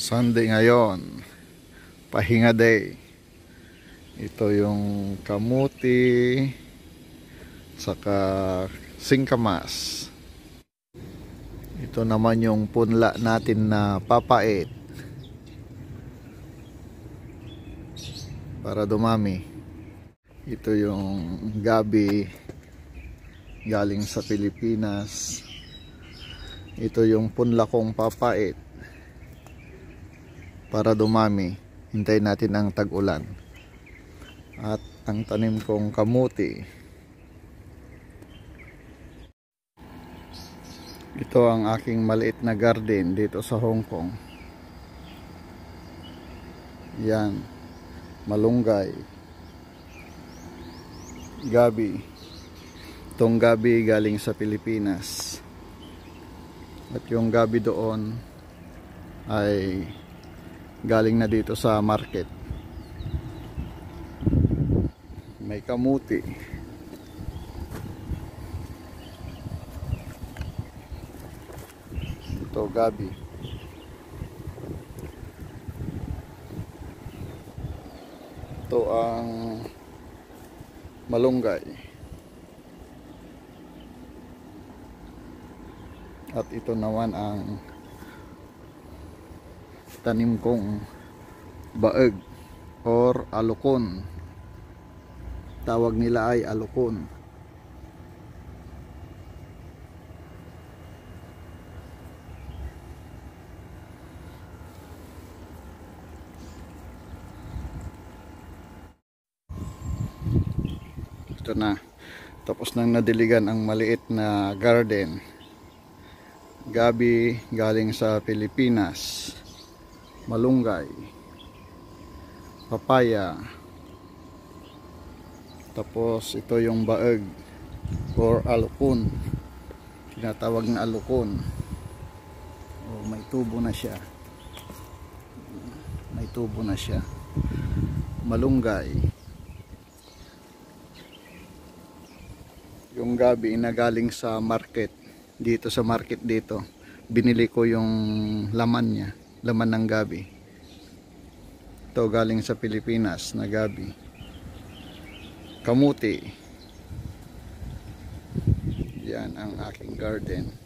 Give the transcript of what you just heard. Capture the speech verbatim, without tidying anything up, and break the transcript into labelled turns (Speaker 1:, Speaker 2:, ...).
Speaker 1: Sunday ngayon, pahinga day. Ito yung kamuti saka singkamas. Ito naman yung punla natin na papait para dumami. Ito yung gabi galing sa Pilipinas. Ito yung punla kong papait para dumami. Hintayin natin ang tag-ulan. At ang tanim kong kamuti, ito ang aking maliit na garden dito sa Hong Kong. Yan, malunggay, gabi. Itong gabi galing sa Pilipinas. At yung gabi doon ay galing na dito sa market. May kamuti. Ito gabi. Ito ang malunggay. At ito naman ang tanim kong baeg or alukon. Tawag nila ay alukon. Ito na, tapos nang nadiligan ang maliit na garden. Gabi galing sa Pilipinas, malunggay, papaya, tapos ito yung baeg or alukon, tinatawag na alukon. Oh, may tubo na siya, may tubo na siya. Malunggay. Yung gabi na galing sa market, dito sa market dito, binili ko yung laman niya, laman ng gabi. Ito galing sa Pilipinas na gabi. Kamuti. Yan ang aking garden.